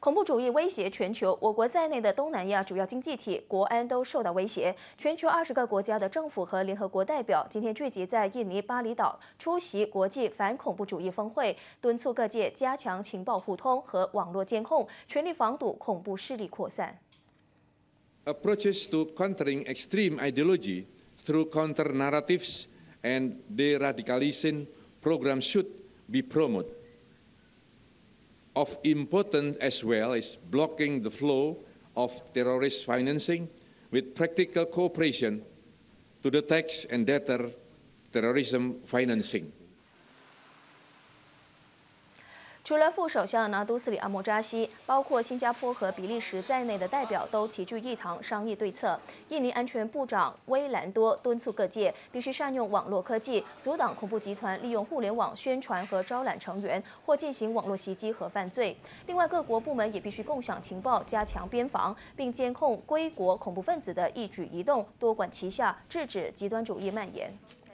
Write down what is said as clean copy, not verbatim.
恐怖主义威胁全球，我国在内的东南亚主要经济体国安都受到威胁。全球20个国家的政府和联合国代表今天聚集在印尼巴厘岛出席国际反恐怖主义峰会，敦促各界加强情报互通和网络监控，全力防堵恐怖势力扩散。 Approaches to countering extreme ideology through counter narratives and de-radicalization programs should be promoted. Of importance as well is blocking the flow of terrorist financing with practical cooperation to detect and deter terrorism financing. 除了副首相拿督斯里阿莫扎西，包括新加坡和比利时在内的代表都齐聚一堂商议对策。印尼安全部长威兰多敦促各界必须善用网络科技，阻挡恐怖集团利用互联网宣传和招揽成员，或进行网络袭击和犯罪。另外，各国部门也必须共享情报，加强边防，并监控归国恐怖分子的一举一动，多管齐下，制止极端主义蔓延。